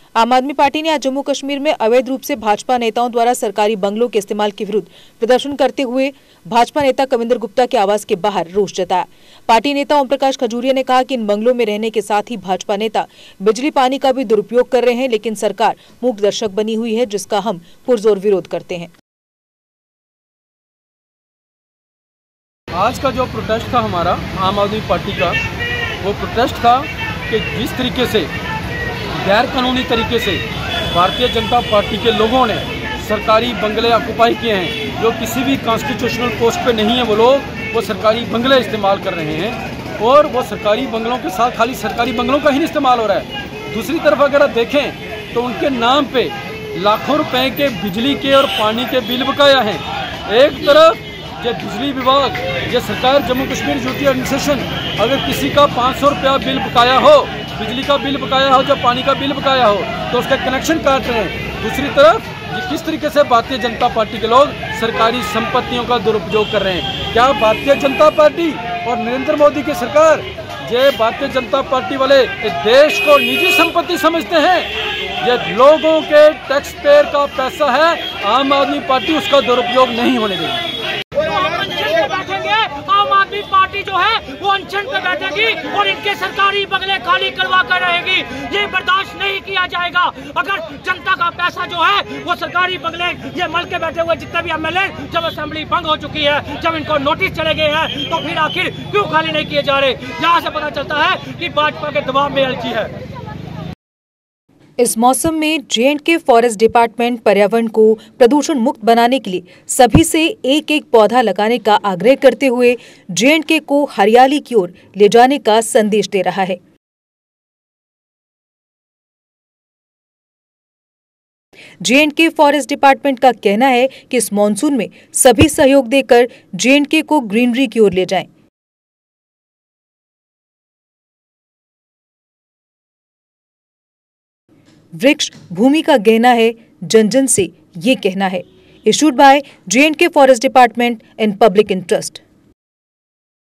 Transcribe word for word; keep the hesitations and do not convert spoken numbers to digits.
आम आदमी पार्टी ने आज जम्मू कश्मीर में अवैध रूप से भाजपा नेताओं द्वारा सरकारी बंगलों के इस्तेमाल के विरुद्ध प्रदर्शन करते हुए भाजपा नेता कविंदर गुप्ता के आवास के बाहर रोष जताया। पार्टी नेता ओम प्रकाश खजूरिया ने कहा कि इन बंगलों में रहने के साथ ही भाजपा नेता बिजली पानी का भी दुरुपयोग कर रहे हैं, लेकिन सरकार मूक दर्शक बनी हुई है, जिसका हम पुरजोर विरोध करते हैं। आज का जो प्रोटेस्ट था हमारा आम आदमी पार्टी का, वो प्रोटेस्ट था कि जिस तरीके से गैर कानूनी तरीके से भारतीय जनता पार्टी के लोगों ने सरकारी बंगले ऑक्युपाई किए हैं, जो किसी भी कॉन्स्टिट्यूशनल पोस्ट पे नहीं है, वो लोग वो सरकारी बंगले इस्तेमाल कर रहे हैं और वो सरकारी बंगलों के साथ खाली सरकारी बंगलों का ही इस्तेमाल हो रहा है। दूसरी तरफ अगर आप देखें तो उनके नाम पे लाखों रुपए के बिजली के और पानी के बिल बकाया हैं। एक तरफ ये बिजली विभाग, ये सरकार जम्मू कश्मीर यूटी एडमिनिस्ट्रेशन अगर किसी का पाँच सौ रुपया बिल बकाया हो, बिजली का बिल बकाया हो, जब पानी का बिल बकाया हो, तो उसका कनेक्शन काट रहे हैं। दूसरी तरफ ये किस तरीके से भारतीय जनता पार्टी के लोग सरकारी संपत्तियों का दुरुपयोग कर रहे हैं। क्या भारतीय जनता पार्टी और नरेंद्र मोदी की सरकार, ये भारतीय जनता पार्टी वाले देश को निजी संपत्ति समझते हैं? ये लोगों के टैक्स पेयर का पैसा है, आम आदमी पार्टी उसका दुरुपयोग नहीं होने देगी। बैठेंगे, आम आदमी पार्टी जो है वो अनशन पे बैठेगी और इनके सरकारी बंगले खाली करवा कर रहेगी। ये बर्दाश्त नहीं किया जाएगा। अगर जनता का पैसा जो है वो सरकारी बंगले ये मल के बैठे हुए जितने भी एमएलए, जब असेंबली भंग हो चुकी है, जब इनको नोटिस चले गए हैं, तो फिर आखिर क्यों खाली नहीं किए जा रहे? यहाँ से पता चलता है कि भाजपा के दबाव में एलजी है। इस मौसम में J and K forest department पर्यावरण को प्रदूषण मुक्त बनाने के लिए सभी से एक एक पौधा लगाने का आग्रह करते हुए जे एंड के को हरियाली की ओर ले जाने का संदेश दे रहा है। J and K forest department का कहना है कि इस मॉनसून में सभी सहयोग देकर जे एंड के को ग्रीनरी की ओर ले जाएं। वृक्ष भूमि का गहना है, जन जन से ये कहना है। Issued by J and K forest department in public interest.